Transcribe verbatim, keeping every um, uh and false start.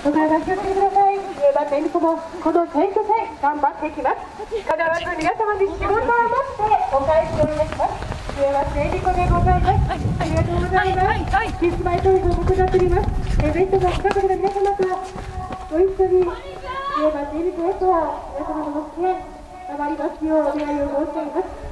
お体気をつけてください。上田天子もこの選挙戦頑張っていきます。必ず皆様に仕事を持ってお返しをいたします。上田天子でございます。ありがとうございます。キスマイトイズを行っております。えぜひとも家族の皆様とご一緒に上田天子へと皆様のご支援頑張りますようお願いを申し上げます。